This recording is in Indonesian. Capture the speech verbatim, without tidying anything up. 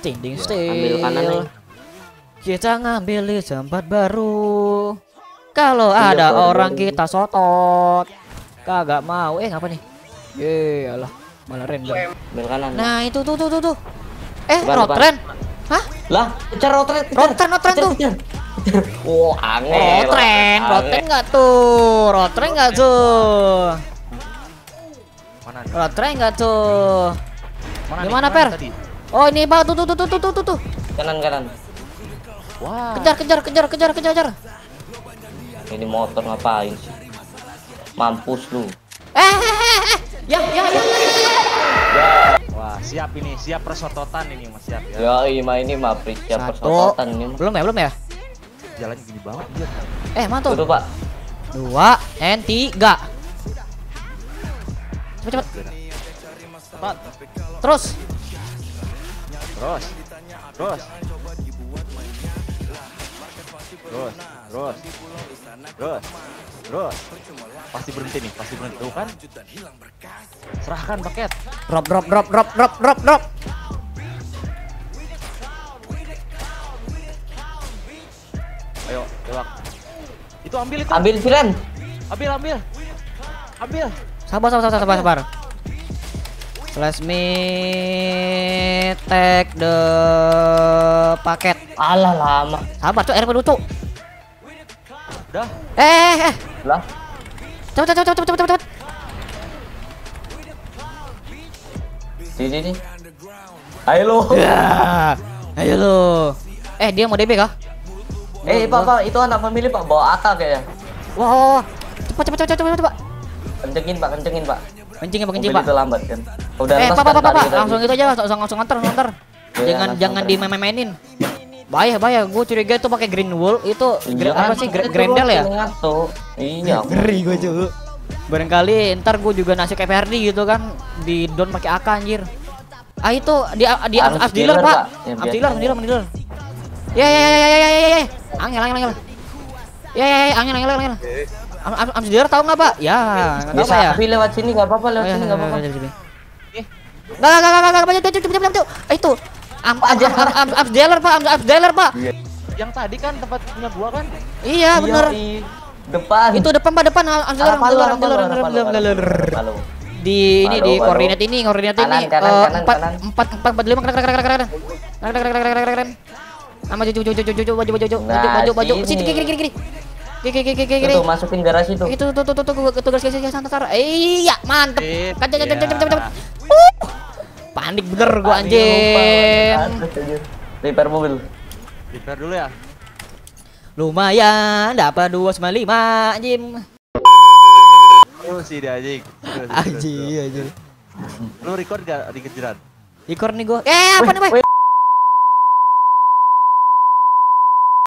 Standing Ya, still. ambil kanan nih. Kita ngambil di tempat baru. Kalau Iya, ada baru, orang baru. kita sotot. Kagak mau. Eh ngapa nih? Yelah, malah random. Ambil kanan. Nah, itu tuh tuh tuh tuh. Eh, Depan, road depan. trend. Hah? Lah, kejar rotren. Road trend, road trend tuh. Oh, angel. Road trend, road trend enggak tuh? Road trend enggak tuh? Mana nih? Road trend enggak tuh? Mana Di nih? mana, Per? tadi? Oh, ini Bang, tuh tuh tuh tuh tuh tuh tuh. Kanan kanan. Wah. Kejar, kejar, kejar, kejar, kejar, kejar. Ini motor ngapain sih? Mampus lu. Eh, eh, eh, eh. Ya, ya, ya, ya, ya. Wah, siap ini, siap persototan ini Mas, siap ya. Ya, ima ini mah periksa Satu. persototan ini mah. Belum ya, belum ya? Jalannya gini banget dia. Eh, mantul. Tuh, Pak. Dua, and tiga. Cepet, cepet. Cepat. Terus. Terus. Terus. Terus. Terus. Terus. Terus. Pasti berhenti nih, pasti berhenti tuh kan. Serahkan paket. Drop, drop, drop, drop, drop, drop, drop. Ayo, lewat. Itu ambil itu. Ambil Firen. Ambil, ambil. Ambil. Sabar, sabar, sabar, sabar, sabar. Let me take the paket. Alah lama. Sabar, cok, air dulu, cok. Udah. Eh, eh, eh. Lah, Cepet, cepet, cepet, cepet, cepet, cepet. sini nih. Ayo lu. Ya. Ayo lu. Eh, dia mau D B kah? Eh, Pak, Pak, itu anak family, Pak, bawa A K kayaknya. Wah, cepet, cepet, cepet, cepet, cepet, cepet. Kencengin, Pak, kencengin, Pak. Kencing ya, kencing, Mobil Pak. itu lambat kan. Udah Eh, lepas Pak, kan Pak, Pak, tadi Pak, tadi. langsung itu aja, langsung langsung antar, antar. Ya, Jangan langsung jangan antar. dimain-mainin. Bahaya, bahaya. Gue curiga itu pakai green wool itu gra- Iya kan, apa sih gra- itu grendel ya? ngato. Iya. Ngeri gue cuy. Barangkali ntar gue juga nasib kayak Ferdi gitu kan di down pakai A K anjir. Ah itu di di Arms arms dealer, dealer, Pak. Pak. Ya, Arms biasa. dealer, arms dealer, arms dealer. Ya ya ya ya ya ya ya. Angel angel angel. Ya ya ya angel angel angel. Arms arms- arms dealer tahu nggak, Pak? Ya, nggak tahu Bisa Pak ya. tapi lewat sini enggak apa-apa, lewat Oh, ya, sini enggak apa-apa. ya, ya, ya, ya. Nggak nggak nggak nggak nggak cepet cepet cepet cepet. Ah, itu. Am aja arms arms dealer, Pak. Arms arms dealer, Pak. Yang tadi kan tempat punya gua kan. Iya bener. Iya, i- depan. Itu depan, Pak, depan arms dealer, arms Harapan lu, dealer, arms harapan lu, dealer, harapan lu, arms dealer, arms dealer. harapan lu. Di ini Halo, di halo. koordinat ini koordinat Kanan, ini kanan, eh, kanan, empat kanan. empat empat empat lima keren keren keren keren keren keren keren keren keren keren sama cucu cucu cucu cucu baju baju baju Nah, baju baju sini. sini kiri kiri kiri kiri kiri kiri kiri kiri Tuh, masukin garasi tuh. itu tuh tuh tuh tuh tugas guys guys santar iya mantep Sip, kan cepet cepet iya. cepet cepet Uh, panik bener gua anjing Repair mobil. Repair dulu ya. lumayan dapat dua sembilan lima anjing Terus sih dia anjing. Terus, terus, anjing terus. anjing Lu record gak di kejaran? ikor nih gua eh apa nih boy Woi,